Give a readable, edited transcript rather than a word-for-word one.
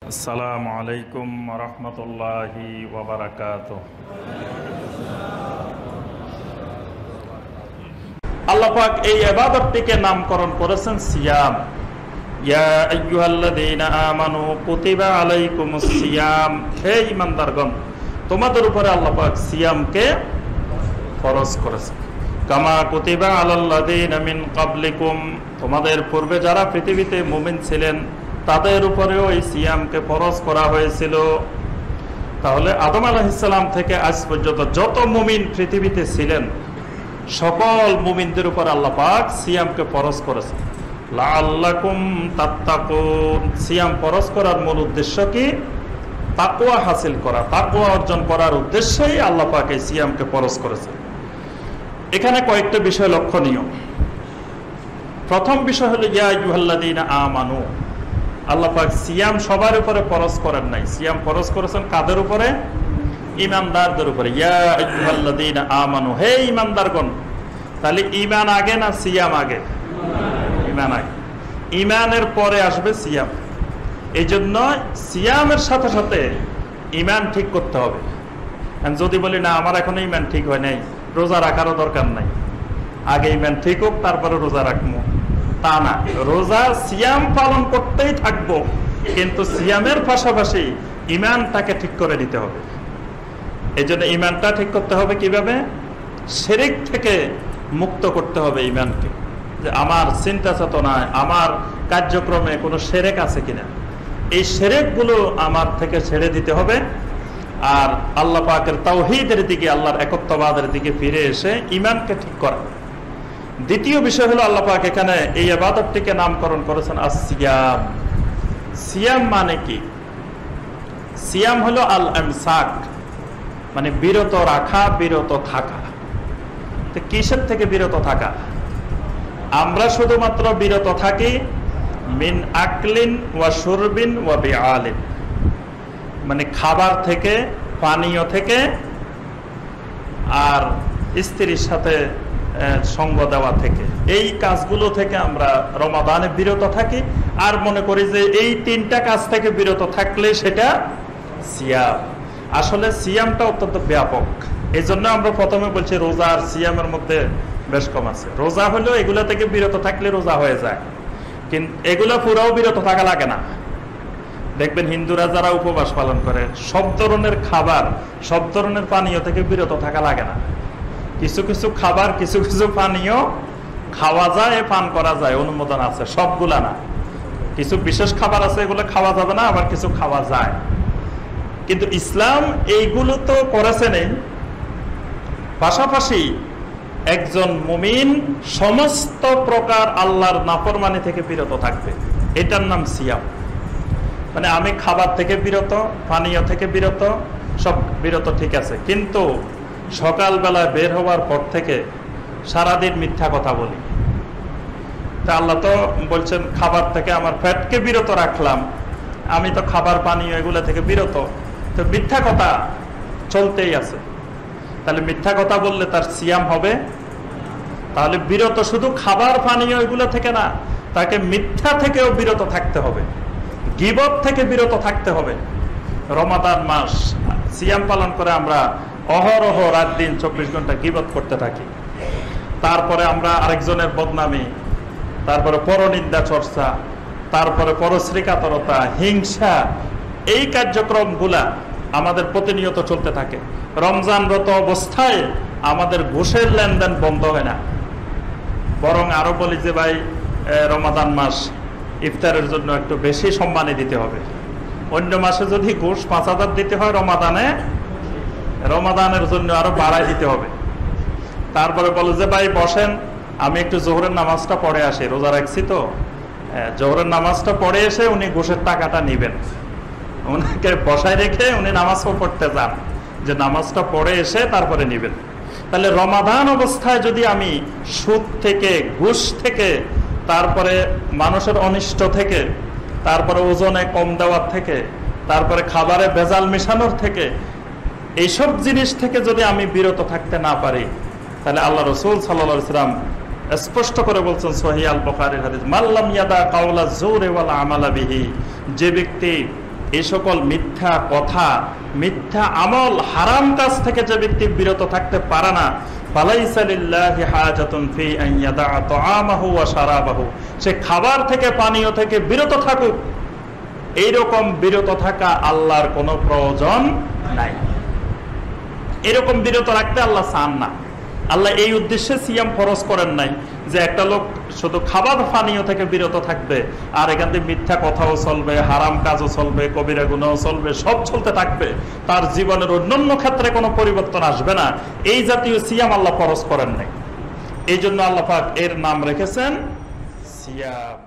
আসসালামু আলাইকুম রহমতুল্লাহি ওয়া বারাকাতুহু। আল্লাহ পাক এই ইবাদতটিকে নামকরণ করেছেন সিয়াম। ইয়া আইয়ুহাল্লাযীনা আমানু কুতিবা আলাইকুমুস সিয়াম, হে ঈমানদারগণ, তোমাদের উপরে আল্লাহ পাক সিয়ামকে ফরজ করেছেন। কামা কুতিবা আলাল্লাযীনা মিন ক্বাবলিকুম, তোমাদের পূর্বে যারা পৃথিবীতে মুমিন ছিলেন তাদের উপরেও এই সিয়ামকে ফরজ করা হয়েছিল। তাহলে আদম আলাইহিস সালাম থেকে আজ পর্যন্ত যত মুমিন পৃথিবীতে ছিলেন সকল মুমিনদের উপর আল্লাহ পাক সিয়ামকে ফরজ করেছেন। লাআল্লাকুম তাত্তাকুন, সিয়াম ফরজ করার মূল উদ্দেশ্য কি? তাকওয়া হাসিল করা, তাকওয়া অর্জন করার উদ্দেশ্যেই আল্লাহ পাক এই সিয়ামকে ফরজ করেছেন। এখানে কয়েকটা বিষয় লক্ষণীয়। প্রথম বিষয় হলো ইয়া আইয়ুহাল্লাযীনা আমানু, আল্লাহ পাক সিয়াম সবার উপরে ফরজ করেন নাই, সিয়াম ফরজ করেছেন কাদের উপরে? ঈমানদারদের উপরে। ইয়া আইয়ুহাল্লাযীনা আমানু, হে ঈমানদারগণ। তাহলে ঈমান আগে না সিয়াম আগে? ঈমান আগে। ঈমানের পরে আসবে সিয়াম। এই জন্য সিয়ামের সাথে সাথে ঈমান ঠিক করতে হবে। যদি বলি না আমার এখনো ঈমান ঠিক হয় নাই, রোজা রাখারও দরকার নাই, আগে ঈমান ঠিক হোক তারপরে রোজা রাখবো, তা না। রোজা সিয়াম পালন করতেই থাকবো, কিন্তু সিয়ামের পাশাপাশি ঈমানটাকে ঠিক করে নিতে হবে। এই জন্য ঈমানটা ঠিক করতে হবে কিভাবে? শিরক থেকে মুক্ত করতে হবে ঈমানকে, যে আমার চিন্তা চেতনায় আমার কার্যক্রমে কোনো শিরক আছে কিনা, এই শিরকগুলো আমার থেকে ছেড়ে দিতে হবে। আর আল্লাহ পাকের তাওহীদের দিকে, আল্লাহর একত্ববাদের দিকে ফিরে এসে ঈমানকে ঠিক করা। দ্বিতীয় বিষয় হলো আল্লাহ পাক এখানে এই ইবাদতটিকে নামকরণ করেছেন as-সিয়াম। সিয়াম মানে কি? সিয়াম হলো আল ইমসাক, মানে বিরত রাখা, বিরত থাকা। তো কিসের থেকে বিরত থাকা? আমরা শুধুমাত্র বিরত থাকি মিন আকলিন ওয়া শুরবিন ওয়া বিআলিন, মানে খাবার থেকে, পানীয় থেকে, আর স্ত্রীর সাথে সঙ্গ দেওয়া থেকে। এই কাজগুলো থেকে আমরা রমাদানে বিরত থাকি, আর মনে করি যে এই তিনটা কাজ থেকে বিরত থাকলে সেটা সিয়াম। আসলে সিয়ামটা অত্যন্ত ব্যাপক। এই জন্য আমরা প্রথমে বলছি রোজা আর সিয়ামের মধ্যে বেশ কম আছে। রোজা হলো এগুলা থেকে বিরত থাকলে রোজা হয়ে যায়, কিন্তু এগুলা পুরাও বিরত থাকা লাগে না। দেখবেন হিন্দুরা যারা উপবাস পালন করে সব ধরনের খাবার, সব ধরনের পানীয় থেকে বিরত থাকা লাগে না। কিছু কিছু খাবার, কিছু কিছু পানীয় খাওয়া যায়, পান করা যায়, অনুমোদন আছে, সবগুলা না। কিছু বিশেষ খাবার আছে এগুলো খাওয়া যাবে না, আবার কিছু খাওয়া যায়। কিন্তু ইসলাম এইগুলো তো করেছে নেই। পাশাপাশি একজন মুমিন সমস্ত প্রকার আল্লাহর নাফরমানি থেকে বিরত থাকবে, এটার নাম সিয়াম। মানে আমি খাবার থেকে বিরত, পানীয় থেকে বিরত, সব বিরত ঠিক আছে, কিন্তু সকালবেলা বের হওয়ার পর থেকে সারাদিন মিথ্যা কথা বলি। তা আল্লাহ তো বলছেন খাবার থেকে আমার পেটকে বিরত রাখলাম, আমি তো খাবার পানীয় এগুলো থেকে বিরত, তো মিথ্যা কথা চলতেই আছে। তাহলে মিথ্যা কথা বললে তার সিয়াম হবে? তাহলে বিরত শুধু খাবার পানীয় এগুলো থেকে না, তাকে মিথ্যা থেকেও বিরত থাকতে হবে, গীবত থেকে বিরত থাকতে হবে। রমাদান মাস সিয়াম পালন করে আমরা অহরহ রাত দিন 24 ঘন্টা গীবত করতে থাকি। তারপরে আমরা আরেকজনের বদনামি, তারপরে পরনিন্দা চর্চা, তারপরে পরশ্রীকাতরতা, হিংসা, এই কার্যক্রমগুলা আমাদের প্রতিনিয়ত চলতে থাকে। রমজানরত অবস্থায় আমাদের ঘুষের লেনদেন বন্ধ হয় না, বরং আরো বলি যে ভাই রমাদান মাস ইফতারের জন্য একটু বেশি সম্মানী দিতে হবে। অন্য মাসে যদি ঘুষ 5,000 দিতে হয়, রমাদানের জন্য আরো বাড়াই দিতে হবে। তারপরে বলে যে ভাই বসেন, আমি একটু জোহরের নামাজটা পড়ে আসি, রোজা রাখছি তো, জোহরের নামাজটা পড়ে এসে উনি ঘুষের টাকাটা নিবেন। উনাকে বসায় রেখে উনি নামাজও পড়তে যান, যে নামাজটা পড়ে এসে তারপরে নিবেন। তাহলে রমাদান অবস্থায় যদি আমি সুদ থেকে, ঘুষ থেকে, তারপরে মানুষের অনিষ্ট থেকে, তারপরে ওজনে কম দেওয়ার থেকে, তারপরে খাবারে ভেজাল মেশানোর থেকে, এইসব জিনিস থেকে যদি আমি বিরত থাকতে না পারি, তাহলে আল্লাহ রাসূল সাল্লাল্লাহু আলাইহি ওয়াসাল্লাম স্পষ্ট করে বলছেন সহিহ আল বুখারীর হাদিস, মাল্লাম ইয়াদা কাওলা যুর ওয়াল আমালা বিহি, যে ব্যক্তি এই সকল মিথ্যা কথা, মিথ্যা আমল, হারাম কাজ থেকে যে ব্যক্তি বিরত থাকতে পারে না, ফালাইসা লিল্লাহি হাজাতুন ফি আন ইয়াদা তাআমাহু ওয়া শারাবাহু, সে খাবার থেকে পানীয় থেকে বিরত থাকুক, এইরকম বিরত থাকা আল্লাহর কোনো প্রয়োজন নাই। এরকম বিরত রাখতে আল্লাহ চান না। আল্লাহ এই উদ্দেশ্যে সিয়াম ফরজ করেন নাই যে একটা লোক শুধু খাবার পানীয় থেকে বিরত থাকবে আর এখান থেকে মিথ্যা কথাও চলবে, হারাম কাজও চলবে, কবিরা গুনাহও চলবে, সব চলতে থাকবে, তার জীবনের অন্যান্য ক্ষেত্রে কোনো পরিবর্তন আসবে না, এই জাতীয় সিয়াম আল্লাহ ফরজ করেন নাই। এই জন্য আল্লাহ পাক এর নাম রেখেছেন সিয়াম।